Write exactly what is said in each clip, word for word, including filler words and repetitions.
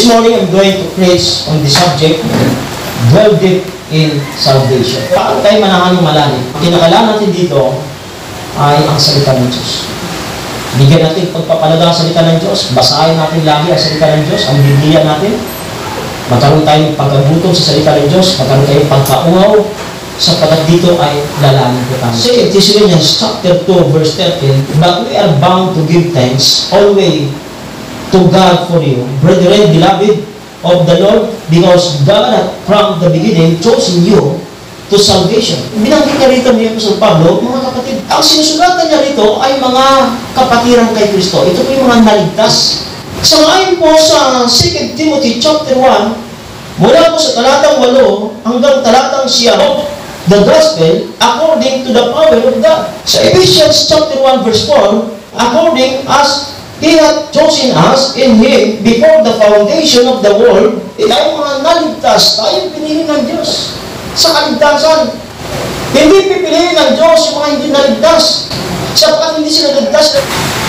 This morning, I'm going to preach on the subject, dwell deep in salvation. Paano tayo manahan ng malalim? Ang kinakailangan natin dito ay ang salita ng Diyos. Bigyan natin pagpapalaga ang salita ng Diyos. Basahin natin lagi ang salita ng Diyos, ang Biblia natin. Magkaroon tayo ng pagkagutom sa salita ng Diyos. Magkaroon tayo ng pagkauhaw, sapagkat dito ay lalalim po tayo. Second Thessalonians chapter two, verse thirteen, but we are bound to give thanks always to God for you, brethren, beloved of the Lord, because God hath from the beginning chosen you to salvation. Binanggit niya rito ni Apostol Pablo, mga kapatid, ang sinusulatan niya rito ay mga kapatiran kay Kristo. Ito po yung mga naligtas. Sa ngayon po sa Second Timothy chapter one, mula po sa talatang walo hanggang talatang siyam, the gospel according to the power of God. Sa Ephesians chapter one verse four, according as He hath chosen us in Him before the foundation of the world. Eh, tayo mga naligtas, tayo pinili ng Diyos sa kaligtasan. Hindi pipiliin ng Diyos yung mga hindi naligtas, sapagkat hindi sila naligtas.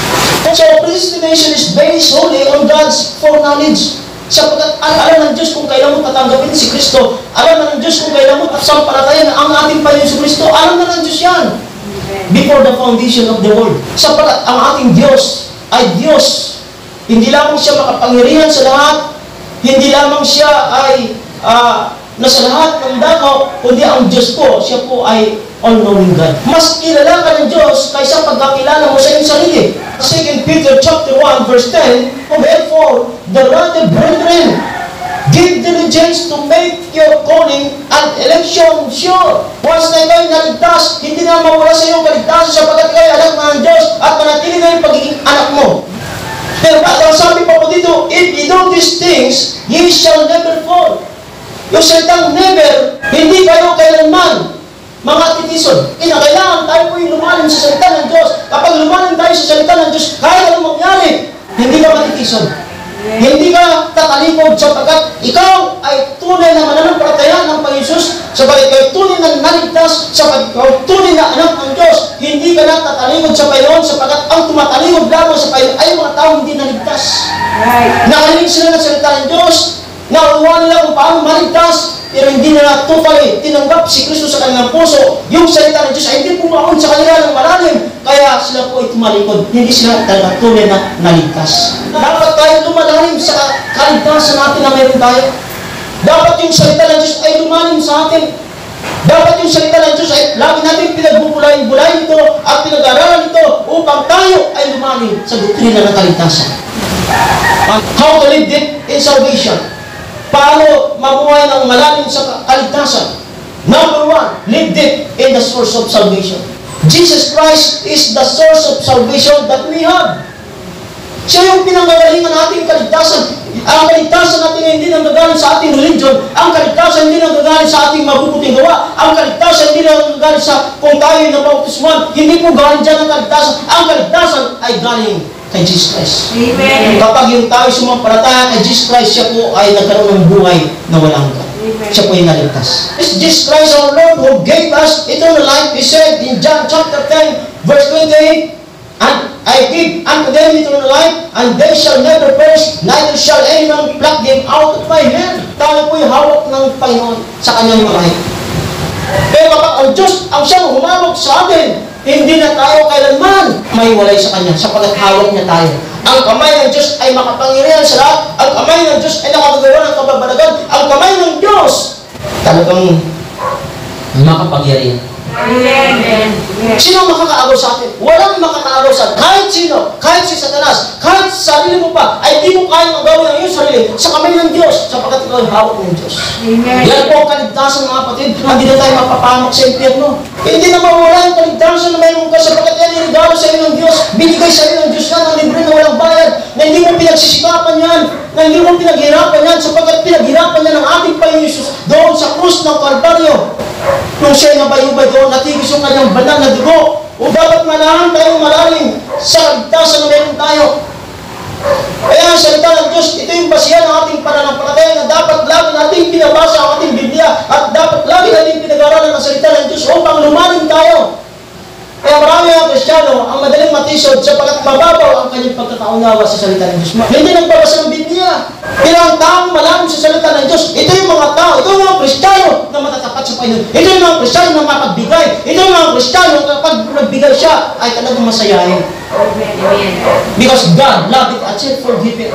So, predestination is based solely on God's foreknowledge. Sapagkat alam ng Diyos kung kailan mo tatanggapin si Kristo. Alam na ng Diyos kung kailan mo sampalatayan ang ating Panginoon si Kristo. Alam na ng Diyos yan. Before the foundation of the world. Sapagkat ang ating Diyos ay Diyos. Hindi lamang siya makapangyarihan sa lahat. Hindi lamang siya ay uh, nasa lahat ng dako, kundi ang Diyos po, siya po ay all-knowing God. Mas kilala ka ng Diyos kaysa pagkakilala mo sa iyong sarili. Second Peter chapter one verse ten, therefore, the rather brethren, give diligence to make your calling and election sure. Once na ikaw naligtas, hindi na mawala sa iyong kaligtasan sapagkat ikaw ay anak ng Diyos at manatili na yung pagiging anak mo. Pero bakit ang sabi pa po dito, if you do these things, ye shall never fall. Yung salitang never, hindi kayo kailanman mga titison. Kinakailangan tayo po yung lumalim sa salita ng Diyos. Kapag lumalim tayo sa salita ng Diyos, kahit anong mangyari, hindi ka matitison. Hindi ka tatalikod sapagkat ikaw ay tunay na mananampalataya ng Panginoon, sapagkat ikaw ay tunay na naligtas, sapagkat ikaw ay tunay na anak ng Diyos. Hindi ka na tatalikod sa Panginoon sapagkat ang tumatalikod lamang sa Panginoon ay mga taong hindi naligtas. Right. Nakarinig sila ng salita ng Diyos, nauwa nila kung paano maligtas, pero hindi nila totally tinanggap si Kristo sa kanilang puso. Yung salita ng Diyos ay hindi pumaon sa kanila ng malalim, kaya sila po ay tumalikod. Hindi sila talaga tunay na naligtas. Dapat tayo lumalalim sa kaligtasan natin na meron tayo. Dapat yung salita ng Diyos ay lumalim sa atin. Dapat yung salita ng Diyos ay lagi natin pinagbubulayin-bulayin ito at pinag-aralan ito upang tayo ay lumalim sa doktrina ng kaligtasan. How to live deep in salvation. Paano mabuhay ng malalim sa kaligtasan? Number one, live deep in the source of salvation. Jesus Christ is the source of salvation that we have. Siya yung pinanggagalingan nating kaligtasan. Ang kaligtasan natin ay hindi nanggagaling sa ating religion. Ang kaligtasan hindi nanggagaling sa ating mabubuting gawa. Ang kaligtasan hindi nanggagaling sa kung tayo ay nabautismuhan. Hindi po galing dyan ang kaligtasan. Ang kaligtasan ay galing kay Jesus Christ. Amen. Kapag yung tayo sumampalataya kay Jesus Christ, siya po ay nagkaroon ng buhay na walang hanggan. Siya po ay naligtas. It's Jesus Christ our Lord who gave us eternal life. He said in John chapter ten, verse twenty-eight, and I give unto them eternal life, and they shall never perish, neither shall any man pluck them out of my hand. Tayo po yung hawak ng Panginoon sa kanyang mga higit. Pero kapag ang Diyos ang siyang humawak sa atin, hindi na tayo kailanman may walay sa Kanya sapagkat hawak niya tayo. Ang kamay ng Diyos ay makapangyarihan sa lahat. Ang kamay ng Diyos ay nakagagawa ng kababalagan. Ang kamay ng Diyos talagang makapangyarihan. Amen. Sino ang makakaagaw sa atin? Walang makakaagaw sa atin. Kahit sino, kahit si Satanas, kahit sa sarili mo pa, ay di mo kayang agawin ang iyong sarili sa kamay ng Diyos sapagkat ikaw ay hawak ng Diyos. Amen. Yan po ang kaligtasan mga kapatid. Hindi na tayo mapapamak sa impyerno. Hindi na mawala yung kaligtasan na mayroon ka sapagkat yan inigalo sa iyo ng Diyos. Binigay sa iyo ng Diyos yan ang libre na walang bayad, na hindi mo pinagsisikapan yan, na hindi mo pinaghirapan yan sapagkat pinaghirapan yan ng ating Panginoon Jesus doon sa krus ng Kalbaryo. Nung siya'y nabayubay doon, natigis yung kanyang banal na dugo. O dapat manahan tayong malalim sa kaligtasan na meron tayo. Kaya ang salita ng Diyos, ito yung basihan ng ating pananampalataya na dapat lagi natin pinabasa ang ating Biblia at dapat lagi natin pinag-aralan ang salita ng Diyos upang lumalim tayo. Kaya marami ang Kristiyano ang madaling matisod sapagkat mababaw ang kanyang pagkakaunawa sa salita ng Diyos. Hindi nagbabasa ng Biblia. Kailangan taong malalim sa salita ng Diyos. Ito yung mga tao, ito yung mga Kristiyano na matatapat sa Panginoon. Ito yung mga Kristiyano na mapagbigay. Ito yung mga Kristiyano na kapag nagbigay siya, ay talagang masayahin. Because God loved it at said forgive it.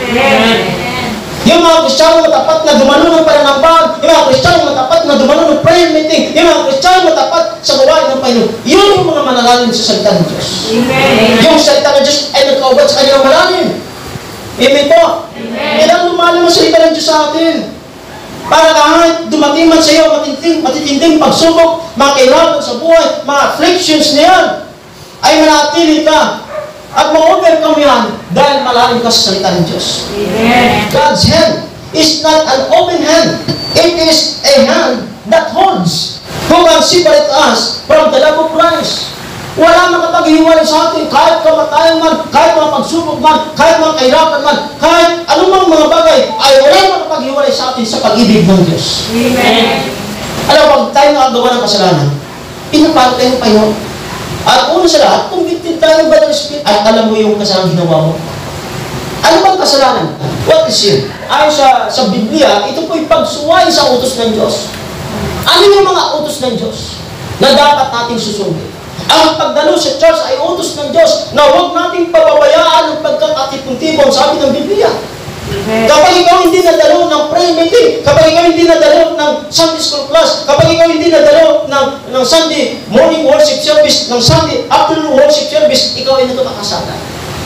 Yung mga Kristiyano matapat na dumalo ng pananampag, yung mga Kristiyano matapat na dumalo ng prayer meeting, yung mga Kristiyano matapat sa gawain ng Panginoon, yun yung mga manalalim sa salita ng Diyos. Amen. Yung salita ng Diyos ay nagkaubat sa kanyang malalim. Amen po. Kailangan lumalim ang salita ng Diyos sa atin. Para kahit dumating man sa iyo, matitinding, matitinding pagsubok, mga kahirapan sa buhay, mga afflictions na yan, ay manatili ka. At ma-overcome yan dahil malalim ka sa salita ng Diyos. Amen. God's hand is not an open hand. It is a hand that holds. Who can separate us from the love of Christ? Wala makapaghiwalay sa atin kahit kamatayan man, kahit mga pagsubok man, kahit mga kahirapan man, kahit anumang mga bagay, ay wala makapaghiwalay sa atin sa pag-ibig ng Diyos. Amen. Alam, pag tayo nakagawa ng kasalanan, pinapalo tayo ng Panginoon. At una sa lahat, convicted tayo ba ng Spirit? At alam mo yung kasalanan ginawa mo? Ano bang kasalanan? What is sin? Ayon sa, sa Biblia, ito po'y pagsuway sa utos ng Diyos. Ano yung mga utos ng Diyos na dapat nating susundin? Ang pagdalo sa church ay utos ng Diyos na huwag nating pababayaan ang pagkakatipon-tipon, sabi ng Biblia. Kapag ikaw hindi nadalo ng prayer meeting, kapag ikaw hindi nadalo ng Sunday school class, kapag ikaw hindi nadalo ng, ng Sunday morning worship service, ng Sunday afternoon worship service, ikaw ay nagkakasala.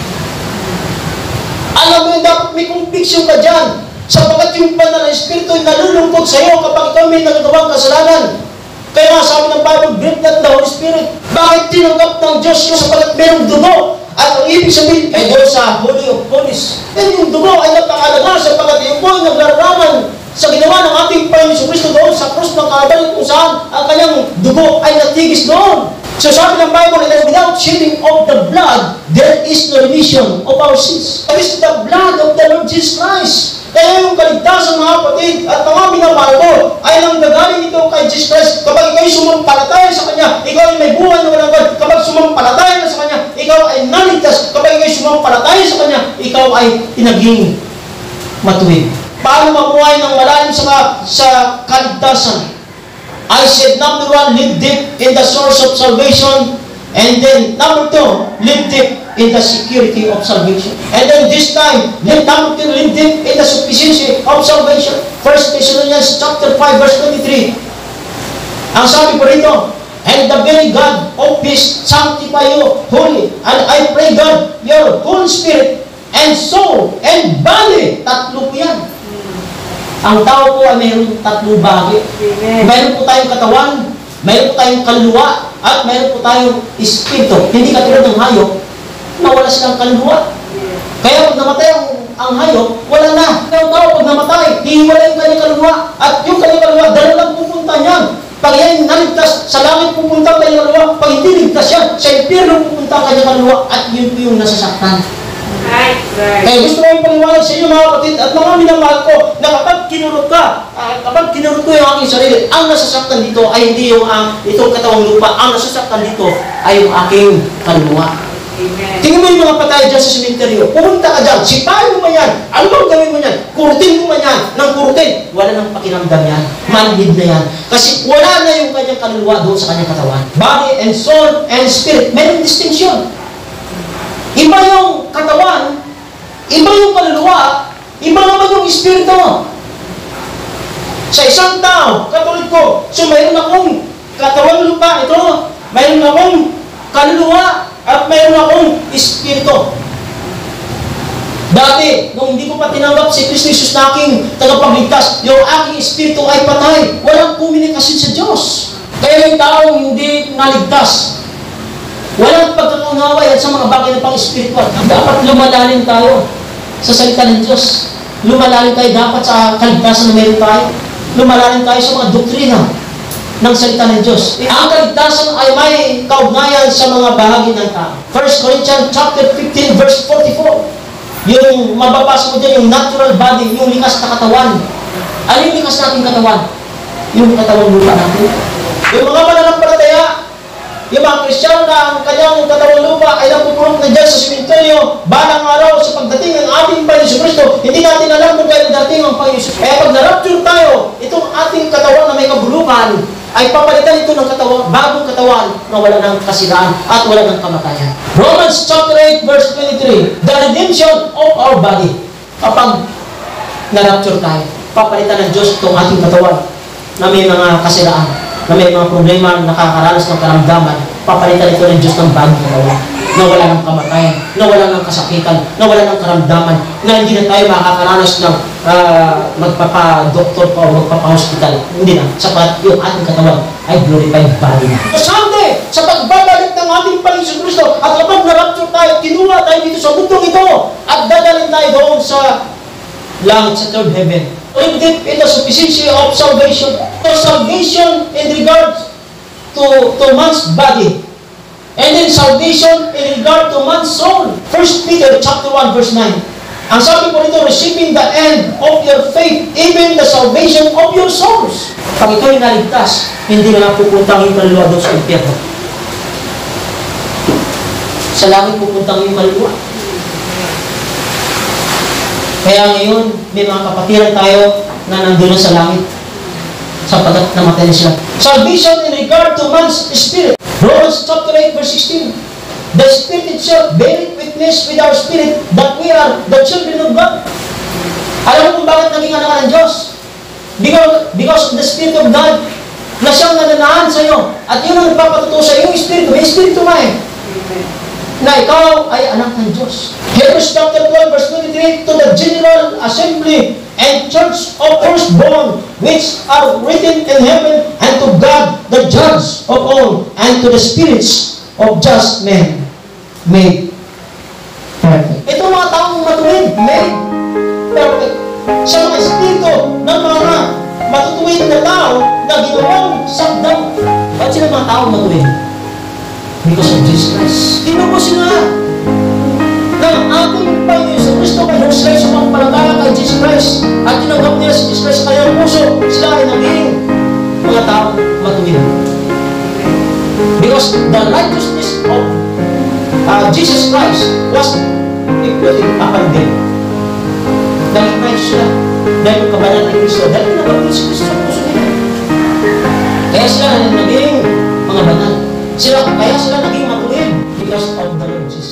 Alam mo yun, dapat may conviction ka dyan, sapagkat yung banal na Espiritu ay nalulungkot sa iyo kapag ikaw may nagagawang kasalanan. Kaya nga sabi ng Bible, break that the Holy Spirit. Bakit tinanggap ng Diyos yun sapagkat mayroong dugo? At ang ibig sabihin ay doon sa Holy of Holies. And yung dugo ay napakalaga sapagkat yung po ay naglaraman sa ginawa ng ating Panginoon Kristo doon sa krus ng Kalbaryo kung saan ang kanyang dugo ay natigis doon. So sabi ng Bible, that without shedding of the blood, there is no remission of our sins. It is the blood of the Lord Jesus Christ. Kaya yung kaligtasan mga kapatid at mga minamahal ko ay nang gagaling ito kay Jesus Christ. Kapag ikaw ay sumampalataya sa Kanya, ikaw ay may buhay na walang God. Kapag sumampalataya na sa Kanya, ikaw ay naligtas. Kapag ikaw ay sumampalataya sa Kanya, ikaw ay pinaging matuwid. Paano mamuhay ng malalim sa, sa kaligtasan? I said, number one, live deep in the source of salvation. And then, number two, live deep in the security of salvation. And then this time, live, number two, live deep in the sufficiency of salvation. First Thessalonians chapter five, verse twenty-three. Ang sabi po rito, and the very God of peace sanctify you wholly. And I pray God, your whole spirit and soul and body, tatlo po yan. Ang tao po ay mayroong tatlong bahagi. Mayroon po tayong katawan, mayroon po tayong kaluluwa, at mayroon po tayong espiritu. Hindi katulad ng hayop na wala silang kaluluwa. Kaya pag namatay ang, ang hayop, wala na. Kaya ang tao pag namatay, hihiwala yung kanyang kaluluwa. At yung kanyang kaluluwa, dalawa lang pupunta niyan. Pag yan naligtas, sa langit pupunta ang kanyang kaluluwa. Pag hindi ligtas yan, sa impyerno pupunta ang kanyang kaluluwa. At yun po yung nasasaktan. Right, right. Kaya gusto ko yung paliwanag sa inyo mga kapatid at mga minamahal ko na kapag kinurot ka, uh, kapag kinurot ko yung aking sarili, ang nasasaktan dito ay hindi yung uh, itong katawang lupa. Ang nasasaktan dito ay yung aking kaluluwa. Amen. Tingnan mo yung mga patay dyan sa sementeryo. Pumunta ka dyan, sipahin mo man yan. Ano bang gawin mo yan? Kurutin mo man yan. Nang kurutin, wala nang pakinamdam yan. Manhid na yan. Kasi wala na yung kanyang kaluluwa doon sa kanyang katawan. Body and soul and spirit. Mayroong distinction. Iba yung katawan, iba yung kaluluwa, iba naman yung espiritu mo. Sa isang tao, katulad ko, so mayroon akong katawan lupa, ito, mayroon akong kaluluwa, at mayroon akong espiritu. Dati, nung hindi ko pa tinanggap si Kristo Jesus na aking tagapagligtas, yung aking espiritu ay patay. Walang komunikasyon sa Diyos. Kaya yung taong hindi naligtas, walang pagkakaunaway at sa mga bagay na pang-spiritual. Dapat lumalalim tayo sa salita ng Diyos. Lumalalim tayo dapat sa kaligtasan na meron tayo. Lumalalim tayo sa mga doktrina ng salita ng Diyos. Ang kaligtasan ay may kaugnayan sa mga bahagi ng tao. First Corinthians chapter fifteen, verse forty-four. Yung mababasa mo dyan, yung natural body, yung likas na katawan. Ano yung likas nating katawan? Yung katawan lupa natin. Yung mga mananampalataya, Yung mga Kristiyano na ang kanyang katawang lupa ay napupulong na dyan sa simenteryo, balang araw sa pagdating ng ating Panginoon Kristo, hindi natin alam kung kailan dating ang Panginoon. Kaya pag na-rapture tayo, itong ating katawan na may kabulukan, ay papalitan ito ng katawan, bagong katawan na wala ng kasiraan at wala ng kamatayan. Romans chapter eight verse twenty-three, the redemption of our body. Kapag na-rapture tayo, papalitan ng Diyos itong ating katawan na may mga kasiraan, na may mga problema, nakakaranas ng karamdaman, papalitan ito ng Diyos ng bagong katawan, na wala ng kamatayan, na wala ng kasakitan, na wala ng karamdaman, na hindi na tayo makakaranas ng uh, magpapa-doktor pa o magpapa-hospital. Hindi na, sapat yung ating katawan ay glorified body na. Someday, sa pagbabalik ng ating Panginoon Kristo, at kapag na-rapture tayo, kinuha tayo dito sa mundong ito, at dadalhin tayo doon sa langit, sa third heaven. In deep in the sufficiency of salvation. So salvation in regards to, to man's body. And then salvation in regard to man's soul. First Peter chapter one verse nine. Ang sabi po nito, receiving the end of your faith, even the salvation of your souls. Pag ito'y naligtas, hindi na pupuntang yung kaluluwa doon sa impyerno. Sa langit pupuntang yung kaluluwa. Kaya ngayon, may mga kapatiran tayo na nandun na sa langit sapagkat namatay na sila. Salvation in regard to man's spirit. Romans chapter eight verse sixteen. The Spirit itself beareth witness with our spirit that we are the children of God. Alam mo kung bakit naging anak ka ng Diyos? Because, because of the Spirit of God na siyang nananahan sa iyo. At yun ang nagpapatuto sa iyo, yung Espiritu. May Espiritu nga eh. Na ikaw ay anak ng Diyos. Hebrews chapter twelve verse twenty-three, to the general assembly and church of firstborn which are written in heaven, and to God the judge of all, and to the spirits of just men made perfect. Ito mga taong matuwid, made perfect. Sa mga espiritu ng mga matutuwid na tao na ginawang sagdang. Ba't sila mga taong matuwid? Because of Jesus Christ. Tinubos sila ng ating Panginoon sa Kristo kay Jose sa mga palagala kay Jesus Christ at tinanggap nila si Jesus Christ sa kanyang puso, sila ay naging mga taong matuwid. Because the righteousness of uh, Jesus Christ was equally upon them. Dahil Christ sila, dahil kabalan ng Kristo, dahil tinanggap si Kristo sa puso nila. Kaya sila naging mga banal. Sila, kaya sila naging matuwid because of the Lord Jesus.